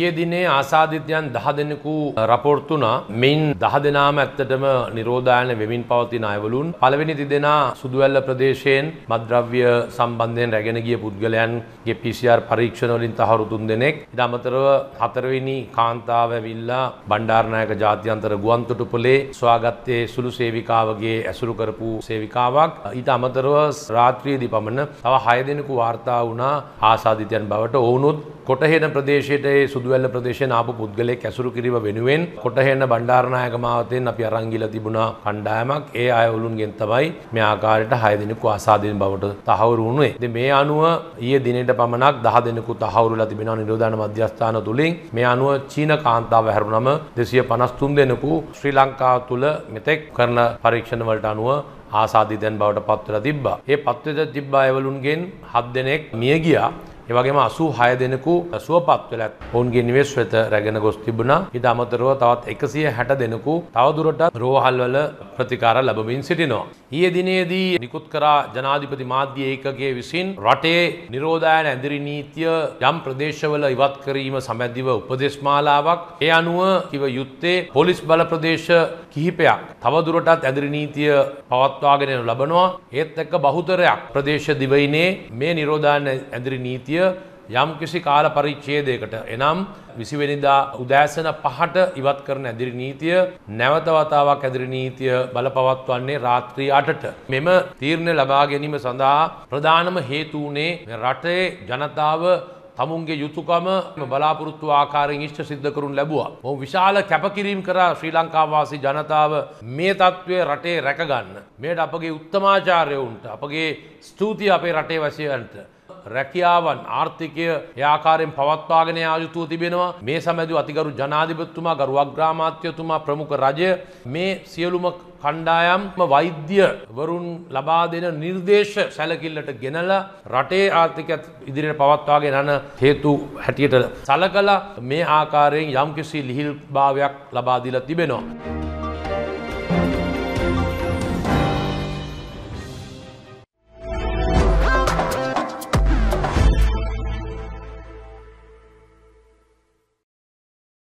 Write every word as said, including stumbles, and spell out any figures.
ඊයේ දිනේ ආසාදිතයන් දහ දෙනෙකු රපෝට් වුණා. මෙයින් දහ දෙනාම ඇත්තටම නිරෝධායන වෙමින් පවතින අයවලුන්. පළවෙනි තිදෙනා සුදුවැල්ල ප්‍රදේශයෙන් මත්ද්‍රව්‍ය සම්බන්ධයෙන් රැගෙන ගිය පුද්ගලයන්ගේ පී සී ආර් පරීක්ෂණ වලින් තහවුරු තුන් දෙනෙක්. ඊට අමතරව හතරවෙනි කාන්තාව ඇවිල්ලා බණ්ඩාරනායක ජාත්‍යන්තර ගුවන්තොටුපොළේ සොයාගත්තේ සුළු සේවිකාවගේ ඇසුරු කරපු සේවිකාවක්. ඊට අමතරව රාත්‍රියේදී පමණ තව හය දෙනෙකු වාර්තා වුණා ආසාදිතයන් බවට. ඔවුනුත් කොටහෙන ප්‍රදේශයට ඒ සුදුවැල්ල ප්‍රදේශයෙන් ආපු පුද්ගලයෙක් ඇසුරු කිරීම වෙනුවෙන් කොටහෙන බණ්ඩාරනායක මාවතෙන් අපි අරන් ගිහලා තිබුණා කණ්ඩායමක්. ඒ අයවලුන්ගෙන් තමයි මේ ආකාරයට හය දෙනෙකු ආසාදිත බවට තහවුරු වුණේ. ඉතින් මේ අනුව ඊයේ දිනේට පමණක් දහ දෙනෙකු තහවුරු වෙලා තිබෙනවා නිරෝධායන මධ්‍යස්ථාන තුලින්. මේ අනුව චීන කාන්තාව හැරුණම දෙසිය පනස් තුන් දෙනෙකු ශ්‍රී ලංකාව තුල මෙතෙක් කරන පරීක්ෂණ වලට අනුව ආසාදිතයන් බවට පත් වෙලා තිබ්බා. ඒ පත් වෙලා තිබ්බ අයවලුන්ගෙන් හත් දෙනෙක් මිය ගියා. ඒ වගේම අසූ හය දෙනෙකු සුවපත් වෙලා ඔවුන්ගේ නිවෙස් වෙත රැගෙන ගොස් තිබුණා. ඊට අමතරව තවත් එකසිය හැට දෙනෙකු තවදුරටත් රෝහල් වල ප්‍රතිකාර ලැබමින් සිටිනවා. ඊයේ දිනේදී නිකුත් කරා ජනාධිපති මාධ්‍ය ඒකකයේ විසින් රටේ නිරෝධායන ඇඳිරි නීතිය යම් ප්‍රදේශවල ඉවත් කිරීම සම්බන්ධව උපදේශ මාලාවක්. ඒ අනුව කිව යුත්තේ පොලිස් බල ප්‍රදේශ කිහිපයක් තවදුරටත් ඇඳිරි නීතිය පවත්වාගෙන යනු ලබනවා. ඒත් එක්ක බහුතරයක් ප්‍රදේශ දිවයිනේ මේ නිරෝධායන ඇඳිරි නීතිය යම් කිසි කාල පරිච්ඡේදයකට එනම් විසි වෙනිදා උදෑසන පහට ඉවත් කරන ඇඳිරි නීතිය නැවත වතාවක් ඇඳිරි නීතිය බලපවත්වන්නේ රාත්‍රී අටට. මෙම තීරණය ලබා ගැනීම සඳහා ප්‍රධානම හේතු වුණේ රටේ ජනතාව තමුන්ගේ යුතුයකම බලාපොරොත්තු ආකාරයෙන් ඉෂ්ට සිද්ධ කරුන් ලැබුවා. මොහු විශාල කැපකිරීම කරා ශ්‍රී ලංකා වාසී ජනතාව මේ තත්ත්වය රටේ රැකගන්න. මේට අපගේ උත්තමාචාර්යවුන්ට අපගේ ස්තුතිය අපේ රටේ වැසියන්ට. රැකියාවන් ආර්ථිකය ඒ ආකාරයෙන් පවත්වාගෙන යා යුතුව තිබෙනවා. මේ සමග අතිගරු ජනාධිපතිතුමා ගරු අග්‍රාමාත්‍යතුමා ප්‍රමුඛ රජය මේ සියලුම කණ්ඩායම් වෛද්‍ය වරුන් ලබා දෙන නිර්දේශ සැලකිල්ලට ගෙනලා රටේ ආර්ථිකයත් ඉදිරියට පවත්වාගෙන යන හේතු හැටියට සලකලා මේ ආකාරයෙන් යම්කිසි ලිහිල් භාවයක් ලබා දීලා තිබෙනවා.